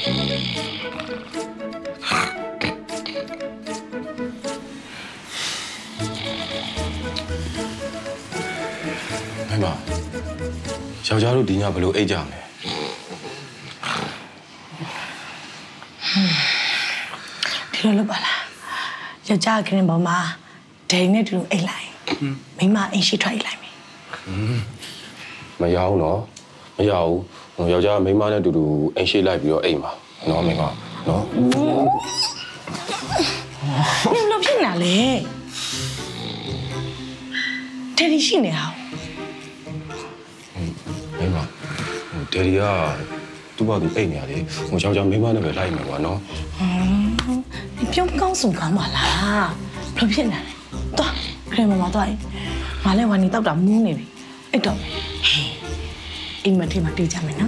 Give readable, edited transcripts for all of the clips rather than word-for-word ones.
妹妈，小家都底下不留 A 酱呢。 听了吧啦，小家可能爸妈带你这种 A 来，妹妈 A 是出来没？ 没有喏，没有，小家妹妈呢都都 A 是来比较 A 嘛，喏妹妈，喏。 你们老骗哪嘞？爹地信的好。 妹妈，爹地啊，都把你 A 呢嘞，我小家妹妈那边来没完喏。 你不用告诉干嘛啦？老骗哪嘞？多，可以妈妈多，我来玩你到达木呢呗，多，嘿，你们听嘛对家没呢？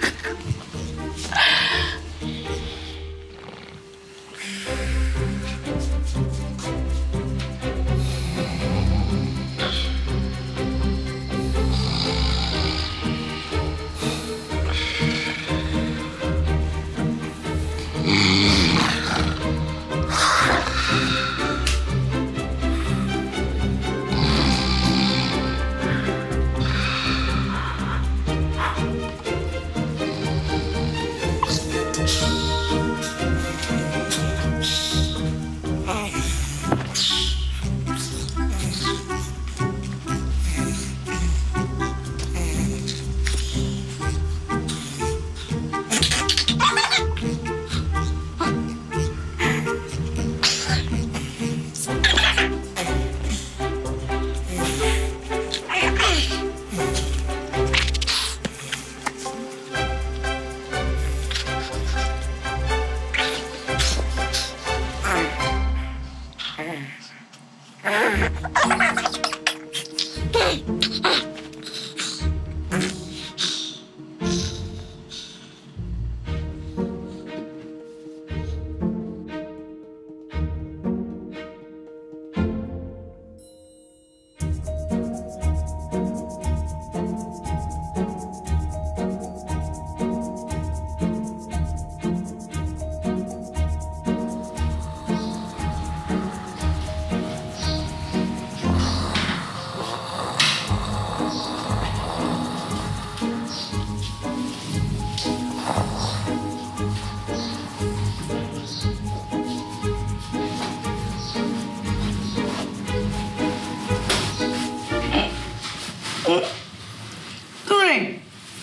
对，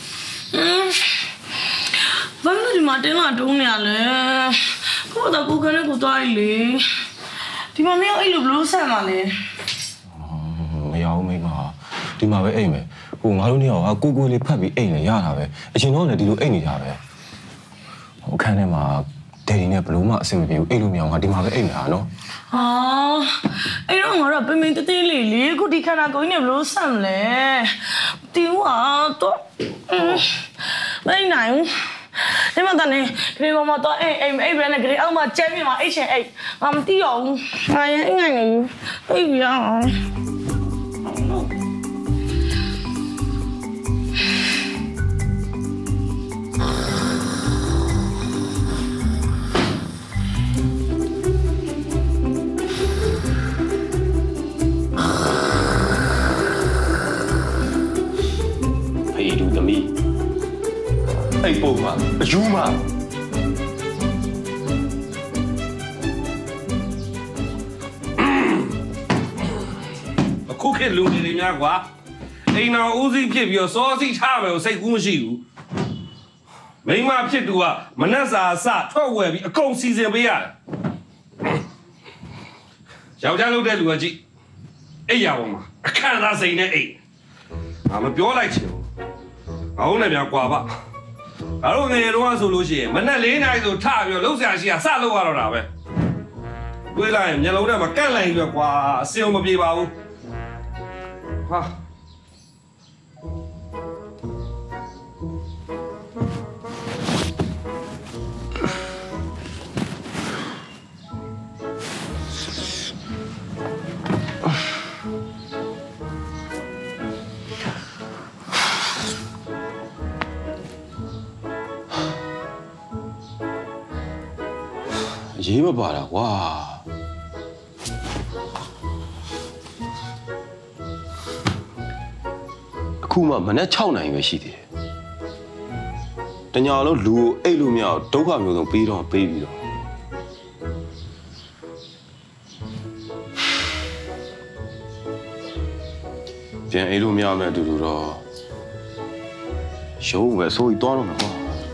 ဘာလို့ဒီမှာတင်းလာတုံးနေရလဲကိုတော့ကိုကလည်းကိုသွားရည်လေဒီမှာမင်းအဲ့လိုဘလို့ဆက်မှာလဲမရဘူးမိမဒီမှာပဲအိမ်မယ်ဟိုငါတို့နေရောကိုလေးဖတ်ပြီးအိမ်လေရတာပဲအချိန်တော့လည်းဒီလိုအိမ်နေကြပဲဟိုအခန်းထဲမှာဒယ်ဒီနဲ့ဘလို့မှအဆင်မပြေဘူးအိမ်လို့မရအောင်ငါဒီမှာပဲအိမ်နေတာနော်ဟာအဲ့တော့ငါတော့ပင်ပင်တေးလေးလေခုဒီခန္ဓာကိုယ်ကြီးနဲ့ဘလို့ဆက်မလဲတီးဟာတော့မနိုင်ဘူးဒီမှာတန်းနေဂရေပေါ်မှာတော့အိမ်ဘယ်နဲ့ဂရေအောက်မှာကျဲပြမှာအိတ်ချင်အိတ်ငါမသိတော့ဘူးငါရင်အိမ်ငိုင်နေဘူးအိပ်ရအောင်အိပ်ပုံမှာအယူမှာအခုခေတ်လူတွေများကွာအိမ်တော်ဦးစီးဖြစ်ပြီးတော့စောစီးထားမယ်ကိုစိတ်ကူးမရှိဘူးမိမဖြစ်သူကမနှက်စာအစထွက်ဝယ်ပြီးအကုန်စီစဉ်ပေးရတယ်ယောက်ျားလုပ်တဲ့လူကကြည့်အိပ်ရပါမှာအခန့်သားစိန်နဲ့အိပ်ငါမပြောလိုက်ချင်ဘူးငါ့နဲ့များကွာပါငါတို့ငယ်တော့ဆိုလို့ရှိရင်မနက်၄နာရီဆိုထပြီးတော့လှုပ်ရှားရှိတာစလှုပ်ရတော့တာပဲတွေးလိုက်ရင်မျက်လုံးထဲမှာကန့်လိုက်ပြီးတော့ကွာအစင်မပြေပါဘူးဟာရေးမပါတာကွာအခုမှမနေ့6နိုင်ပဲရှိသေးတယ်တညာလုံးလူကိုအိတ်လို့မရဒုက္ခမျိုးစုံပေးတော့ပေးပြီးတော့ပြန်အိတ်လို့မရမယ်အတူတူတော့ရုံးပဲဆိုပြီးသွားတော့မှာကွာ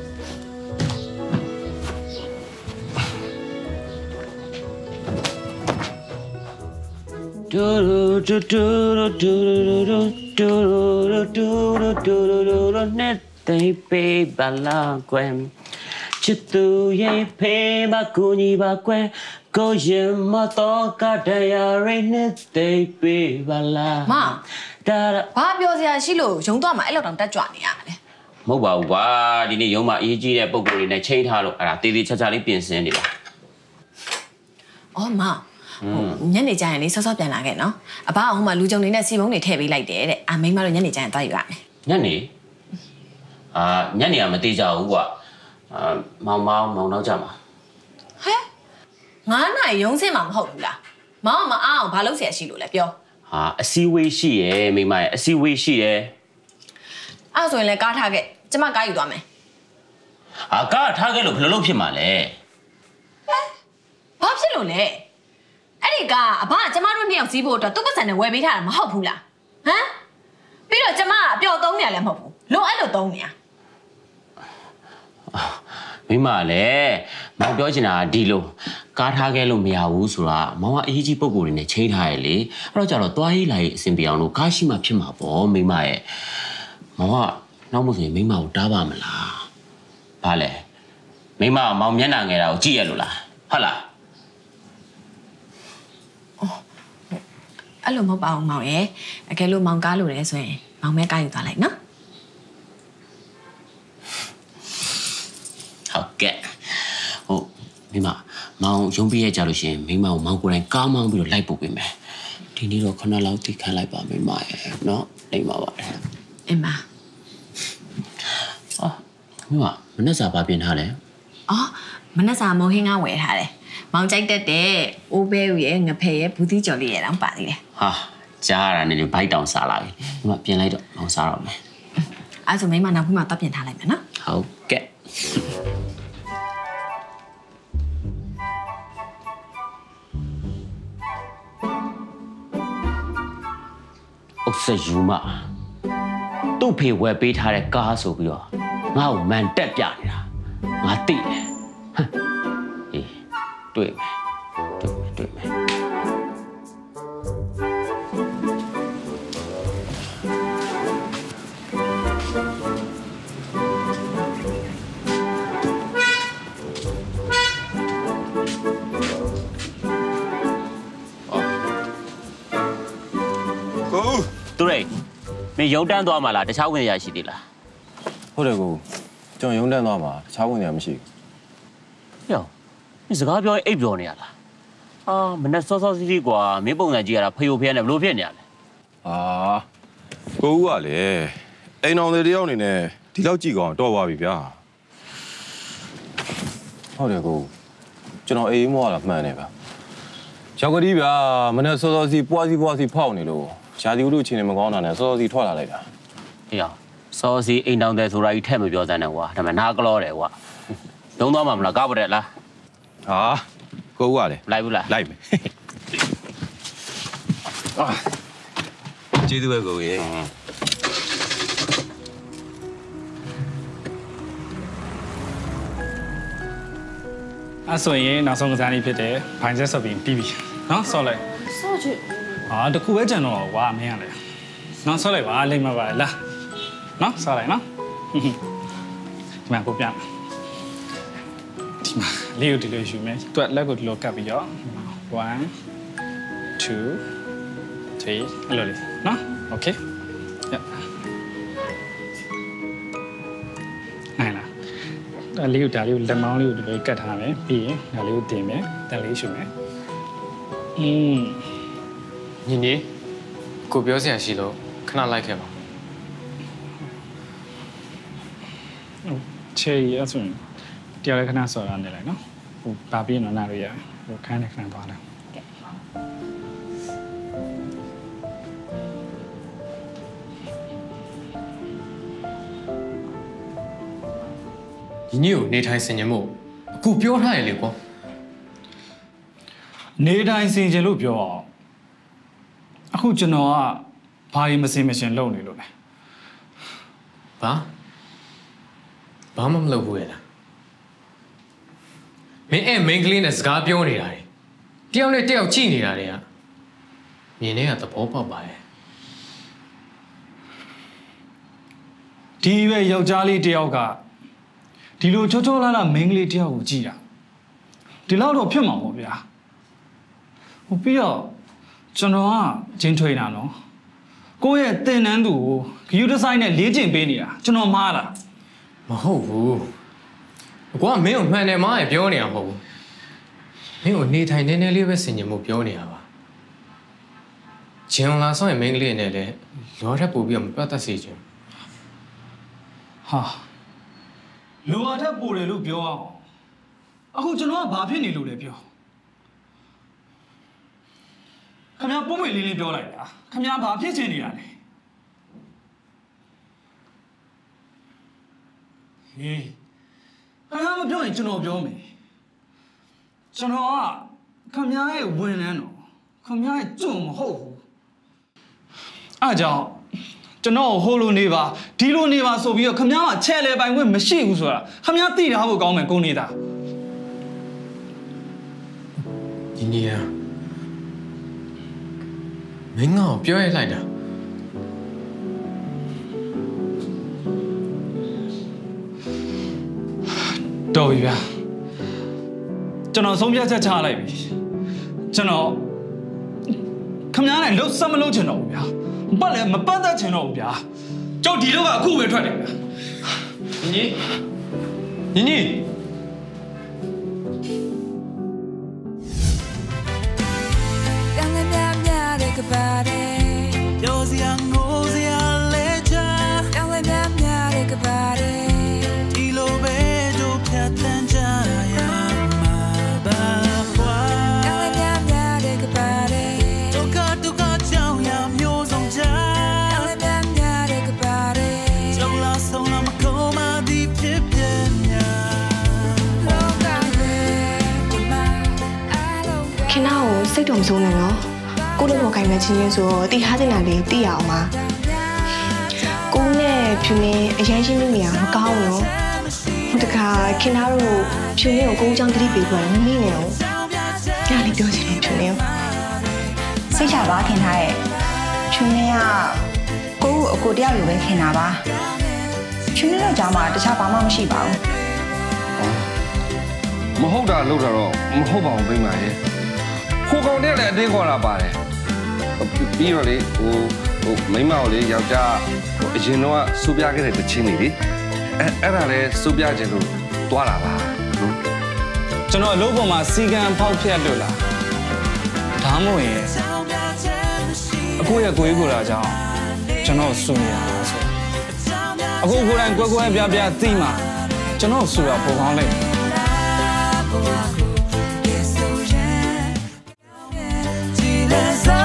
Do do do do do do do do do net they pay bala quen chitu ye pay ba kuni ba quen go yin ma to ka daya re net they pay bala မ da ဘာပြောစရာရှိလို့ရုံသွားမှာအဲ့လောက်တောင်တက်ကြွနေရလဲမဟုတ်ပါဘူးကွာဒီနေ့ရုံးမှာအရေးကြီးတဲ့ပုံကိုယ်တွေနဲ့ချိန်ထားလို့အဲ့ဒါတေးသေးချာချာလေးပြင်ဆင်နေပါအော်မညနေကျရင်လေဆော့ဆော့ပြန်လာခဲ့နော်အဘကဟိုမှာလူကြုံနေနဲ့စီမုံတွေထည့်ပေးလိုက်တယ်တဲ့မိမတို့ညနေကျရင်သွားယူရမယ်ညနေညနေကမသေးကြဘူးကွာမောင်နောက်ကြမှာဟဲ့9နာရီရုံးစင်မှာမဟုတ်ဘူးလားမောင်မအားအောင်ဘာလုပ်เสียရှိလို့လဲပြောအစည်းအဝေးရှိရယ်မိမရဲ့အစည်းအဝေးရှိရယ်အဲ့ဆိုရင်လည်းကားထားခဲ့ကျမကားယူသွားမယ်ကားထားခဲ့လို့ဘယ်လိုလုပ်ဖြစ်မှာလဲဘာဖြစ်လို့လဲအဲ့ဒီကားအဘကကျမတို့နှစ်ယောက်စီးဖို့အတွက်သူ့ပတ်စံနဲ့ဝယ်ပေးထားတာမဟုတ်ဘူးလားဟမ်ပြီးတော့ကျမကအပျော်သုံးနေရလည်းမဟုတ်ဘူးလိုအဲ့လိုသုံးနေရမိမလည်းမောင်ပြောချင်တာဒီလိုကားထားခဲ့လို့မရဘူးဆိုတာမောင်ကအရေးကြီးပုံကိုယ်တွေနဲ့ချိန်ထားရလေအဲ့တော့ကျတော့သွားရေးလာရေးအဆင်ပြေအောင်လို့ကားရှိမှဖြစ်မှာပေါ့မိမရဲ့မောင်ကနောက်မှဆိုရင်မိမကိုတားပါမလားဘာလဲမိမကမောင်မျက်နှာငယ်တာကိုကြည့်ရလို့လားဟုတ်လားအဲ့လိုမဟုတ်ပါဘူးမောင်ရဲ့အကယ်လို့မောင်ကားလို့လဲဆိုရင်မောင်မဲကားယူသွားလိုက်နော်ဟုတ်ကဲ့ဟုတ်မိမမောင်ရုံးပြည့်ရကြလို့ရှိရင်မိမကိုမောင်ကိုယ်တိုင်ကားမောင်းပြီးတော့လိုက်ပို့ပေးမယ်ဒီနေ့တော့ခဏလောက်တိခတ်လိုက်ပါမိမရဲ့နော်လိမ့်ပါပါအင်းမမိမမနေ့စာပါပြင်ထားတယ်အော်မနေ့စာမုံဟင်းကဝယ်ထားတယ်မောင်ကြိုက်တတ်တဲ့အိုးဘဲရဲ့ငဖဲရဲ့ဘူးသီးကြော်လေးရဲ့တောင်ပါသေးတယ်ဟာကြားရတာနဲ့ဘိုက်တောင်စားလာပြီမိမပြင်လိုက်တော့မောင်စားတော့မယ်အဲ့ဆိုမိမနောက်ဖက်မှာတော့ပြင်ထားလိုက်မယ်နော်ဟုတ်ကဲ့အဆယူမသူ့ဖေဝယ်ပေးထားတဲ့ကားဆိုပြီးတော့ငါ့ကိုမန်တက်ပြနေတာငါသိတယ်ဟမ်အေးတွေ့မယ်သူရိမင်းရုံတန်းသွားမှာလားတခြားဝင်ရရှိသေးလားဟုတ်တယ်ကိုကျွန်တော်ရုံးတန်းသွားမှာတခြားဝင်နေမရှိဘူးဟေ့မင်းစကားပြောရင်အိပ်ပြောနေရလားမနဲ့စောစောစီးစီးကွာမင်းပုံစံကြည့်ရတာဖယိုဖျက်နေဘလို့ဖြစ်နေရလဲကိုဦးကလည်းအိမ်အောင်တွေတယောက်အနေနဲ့ဒီလောက်ကြည့်ကောင်းတော့သွားပြီဗျာဟုတ်တယ်ကိုကျွန်တော်အေးမောလာမှန်နေဗျာရောက်ကလေးဗျာမနဲ့စောစောစီးပွားစီဖောက်နေလို့ရှားဒီဥတို့ချင်းနေမကောင်းတာနဲ့စောစောစီထွက်လာလိုက်တာဟေ့စောစီးအိမ်တောင်တယ်ဆိုတာကြီးထက်မပြောစမ်းနဲ့ကွာဒါပေမဲ့နားကလောတယ်ကွာလုံးသွားမှာမလားကားပရက်လားကိုဦးကလည်းလိုက်ဘူးလားလိုက်မယ်ကျေးဇူးပဲကိုကြီးအဲ့ဆိုရင်နောက်ဆုံးကစားနည်းဖြစ်တဲ့ဘိုင်ဆက်ဆော့ပြီးပြီးပြီနော်ဆော့လိုက်ဆော့ချစ်တခုပဲကြံတော့ကွာမင်းရလေနော်ဆော့လိုက်ပါလိမ့်မှာပါလားနော်ဆော့လိုက်နော်ဒီမှာကိုပြဒီမှာလေးကိုဒီလိုယူမယ်တွက်လက်ကိုဒီလိုကပ်ပြီးတော့1 2 3အဲ့လိုလေးနော်โอเคရနိုင်လားဒါလေးကိုလက်မောင်းလေးကိုဒီလိုကတ်ထားမယ်ပြီးရင်ဒါလေးကိုတင်မယ်တန်လေးယူမယ်ညီညီကိုပြောစရာရှိလို့ခဏလိုက်ခဲ့ပါချေရဆိုရင်တရားလည်းခဏဆော်ရနေလိုက်နော်ဘာပြီးတော့နားလို့ရဟိုခန်းနဲ့ခန်းသွားတယ်ဒီနေ့ကိုနေထိုင်ဆင်ခြင်မှုအခုပြောထားရလေကွာနေထိုင်ဆင်ခြင်လို့ပြောအောင်အခုကျွန်တော်ကဘာတွေမစင်မရှင်လုပ်နေလို့လဲဘာမှမလုပ်ဘူးရလားမင်းအဲ့မိန်းကလေးနဲ့စကားပြောနေတာလေတယောက်နဲ့တယောက်ကြည့်နေတာတွေကမြင်နေတာသဘောပေါက်ပါရဲ့ဒီပဲယောက်ျားလေးတယောက်ကဒီလိုချောချောလာလာမိန်းကလေးတယောက်ကိုကြည့်တာဒီလောက်တော့ဖြစ်မှာပေါ့ဗျာဟိုပြီးတော့ကျွန်တော်ကဂျင်းထွေးတာနော်ကိုယ့်ရဲ့တင်နန်းသူကိုဂယူဒီဇိုင်းနဲ့လေ့ကျင့်ပေးနေတာကျွန်တော်မှားလားမဟုတ်ဘူးကွာမင်းကိုမှန်တယ်မားရပြောနေတာမဟုတ်ဘူးမင်းကိုနေထိုင်နေနေလေးပဲဆင်ခြင်မှုပြောနေတာပါဂျင်လာဆောင်ရဲ့မိန်းကလေးနဲ့လည်းလောထပ်ပို့ပြီးတော့မပတ်သက်စေချင်ဟာလိုအပ်တဲ့ပို့တယ်လို့ပြောအောင်အခုကျွန်တော်ကဘာဖြစ်နေလို့လဲပြောခင်ဗျာပုံမှန်လေးပြောလိုက်တာခင်ဗျာဘာဖြစ်ချင်နေတာလဲဟေးခင်ဗျာမပြောရင်ကျွန်တော်ပြောမယ်ကျွန်တော်ကခင်ဗျာရဲ့ဝန်လန်းတော့ခင်ဗျာရဲ့ကြုံမဟုတ်ဘူးအားကြောင့်ကျွန်တော်ဟိုလိုနေပါဒီလိုနေပါဆိုပြီးတော့ခမ ्या ကချဲလေပိုင်ခွင့်မရှိဘူးဆိုတာခမ ्या သိထားဖို့ကောင်းမယ်ကိုနေတာဒီနေရာမင်းငါ့ကိုပြောရလိုက်တာတော်ပြီဗျာကျွန်တော်ဆုံးဖြတ်ချက်ချလိုက်ပြီကျွန်တော်ခမ ्या နဲ့လှုပ်ဆက်မလုပ်ချင်တော့ဘူးဗျာပတ်လည်းမပတ်သက်ချင်တော့ဘူးဗျာကျောက်ဒီတော့ကအခုပဲထွက်တယ်ဗျာညီ当然များများတဲ့ကပါတဲ့ပြောစရာငိုစရာလဲချာ当然များများတဲ့ကပါတဲ့ဒီလိုပဲတို့ဖြတ်တန်းကြရမှာပါကွာ当然များများတဲ့ကပါတဲ့ဒုက္ခကြောင့်ရမျိုးစုံကြ当然များများတဲ့ကပါတဲ့ကျုံလာဆုံးလာမကုန်မဒီဖြစ်ပြညာလောကရဲ့ဒီမှာအားလုံးခင်ဗျားကိုစိတ်တော်မဆိုးနဲ့နော်ကိုလိုပေါ်ခိုင်မဲ့ချင်းချင်းဆိုတော့တီထားတင်တာလေးသိရအောင်ပါကိုနဲ့ဖြူနေအရင်ချင်းမိနေရမကောင်းဘူးနော်ဟိုတခါခင်ဗျားတို့ဖြူနေကိုကိုဦးချောင်းတတိပေးပွားမမိနဲ့အောင်ညလေးပြောချင်တယ်ဖြူနေစိတ်ချပါခင်ထားရဲ့ဖြူနေကကိုဦးအကိုတယောက်လိုပဲခင်တာပါဖြူနေတော့ကြားမှာတခြားဘာမှမရှိပါဘူးမဟုတ်တာလုပ်တာတော့မဟုတ်ပါဘူးမိမရဲ့ခိုးကောင်တဲ့လည်းအတင်းခေါ်လာပါတယ်ပြီးတော့လေဟိုမိမကိုလေယောက်ျားအရင်တော့စူပြခဲ့တဲ့တချင်းနေလေအဲ့ဒါလည်းစူပြခြင်းလို့တွားလာပါကျွန်တော်အလုပ်ပေါ်မှာစီကံဖောက်ဖြတ်လို့လားဒါမှမဟုတ်ရင်အခုရဲ့ကိုကြီးကိုလာကြောင်းကျွန်တော်စူနေရတာဆိုအခုကိုယ်တိုင်ကွဲကွဲပြားပြားသိမှကျွန်တော်စူရပုံကောင်းလိုက် Let's